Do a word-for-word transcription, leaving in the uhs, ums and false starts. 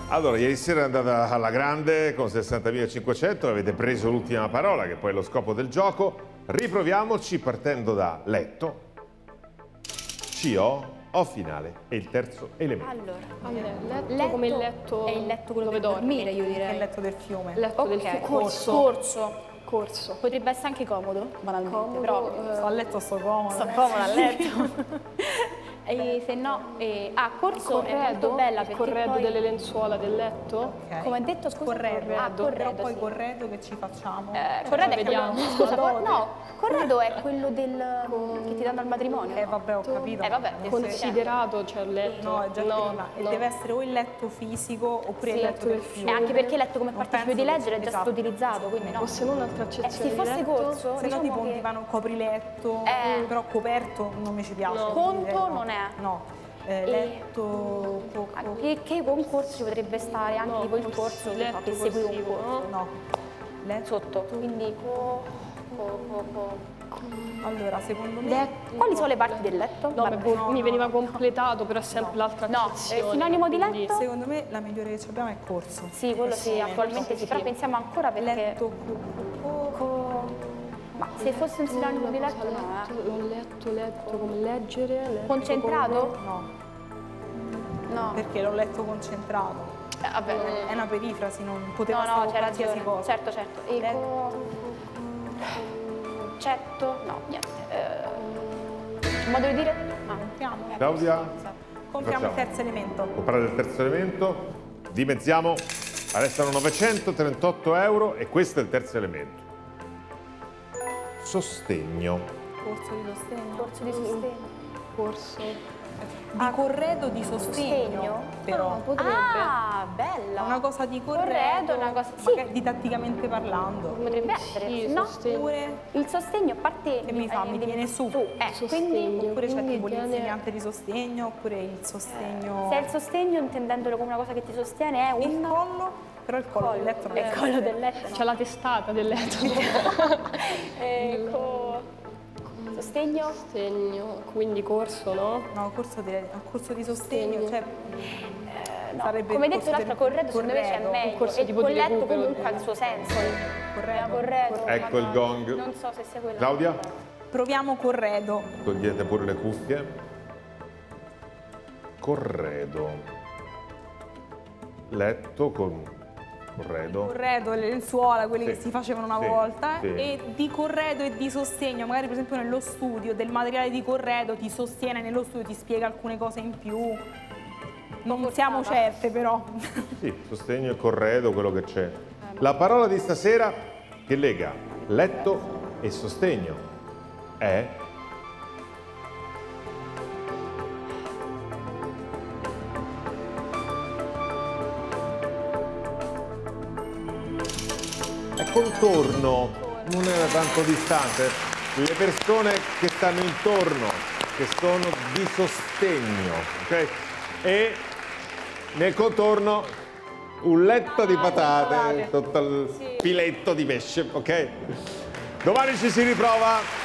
Allora, ieri sera è andata alla grande con sessantamila cinquecento, avete preso l'ultima parola, che poi è lo scopo del gioco. Riproviamoci partendo da letto, C O, O finale e il terzo elemento. Allora, Allora, letto, letto come il letto è il letto quello dove per dormi. dormire, io È direi. il letto del fiume. Letto del Ok, corso. corso. Corso. Potrebbe essere anche comodo, banalmente, Comodo, però eh, Sto a letto, sto comodo. sto comoda a letto. E se no, eh, ah, corso è molto bella il perché corredo poi... delle lenzuola del letto. Ok. Come ha detto, scusa? Corredo. Ah, Però corredo, poi sì. corredo che ci facciamo? Eh, corredo è quello... vediamo. Scusa, Dote. cor- no, corredo è quello del... che ti danno al matrimonio. Eh vabbè, ho capito. Eh vabbè, adesso Considerato, cioè il letto. No, è già no, prima. E no. deve essere o il letto fisico oppure Sì, il letto del E fiume. anche perché letto come Non participio di penso leggere è che- già stato esatto. utilizzato, quindi no. O se no un'altra Eh, accezione se di fosse letto. corso, Se no diciamo tipo che... divano copriletto, Eh. però coperto non mi ci piace. No. quindi direi Conto no. non è. No. Eh, E- letto, co- co- Anche che concorso ci potrebbe stare anche No, tipo il corso- corso che, letto fa- che segue un corsivo, corso. no. Letto. Sotto, quindi co, co, co, co. Allora, secondo me Letto. Quali sono le parti del letto? No, Vabbè. mi, no, mi no, veniva no. completato, però è sempre l'altra No, accezione. eh, sinonimo di quindi- letto? secondo me la migliore che abbiamo è corso. Sì, quello sì, Sì, attualmente sì, però sì. pensiamo ancora perché... Letto, co- co- co- Ma se fosse un sinonimo di letto, no, eh. letto, l'ho letto, letto, come leggere. Letto Concentrato? come- no, No. perché l'ho letto concentrato. Eh, vabbè. È una perifrasi, non poteva No, essere no, c'è qualsiasi ragione. cosa. Certo, certo. E Letto. co... Certo? No, niente. Eh... Modo di dire? Ah. Compriamo. Claudia? Compriamo il Facciamo. terzo elemento. Comprate il terzo elemento, dimezziamo, restano novecentotrentotto euro e questo è il terzo elemento. Sostegno. Corso di sostegno. Corso di sostegno. Corso. Di corredo di sostegno, Sostegno? però. No, potrebbe. Ah, bella. Una cosa di corredo, Corredo, una cosa... Sì, magari didatticamente parlando. potrebbe essere. Sì, no? sostegno. Oppure, Il sostegno a parte... che mi fa? Mi eh, tiene su. Eh, Sostegno. quindi... Oppure c'è Quindi tipo tiene- l'insegnante di sostegno, oppure il sostegno. Se è il sostegno, intendendolo come una cosa che ti sostiene, è Il un... collo, però il collo del letto non È è il collo del letto, no? C'è la testata del letto. Ecco... Sostegno? Sostegno, quindi corso, no? No, corso di, corso di sostegno, Sostegno. cioè Eh, no. sarebbe Come il detto corso l'altro, del- corredo secondo me c'è corredo. meglio. Un corso e tipo il di colletto recupero. comunque ha il suo senso. corredo. Eh, corredo. Ecco il ma- gong. Non so se sia quello. Claudia? Proviamo corredo. Togliete pure le cuffie. Corredo. Letto con corredo. Corredo, le lenzuola, quelli Sì. che si facevano una Sì, volta, sì. e di corredo e di sostegno, magari per esempio nello studio, del materiale di corredo ti sostiene nello studio, ti spiega alcune cose in più. Non siamo certe però. Sì, sostegno e corredo, quello che c'è. La parola di stasera che lega letto e sostegno è è contorno, non era tanto distante. Le persone che stanno intorno, che sono di sostegno, ok? E nel contorno un letto di patate sotto il filetto di pesce, ok? Domani ci si riprova.